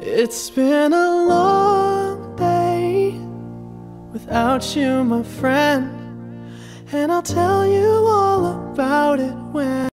It's been a long day without you, my friend, and I'll tell you all about it when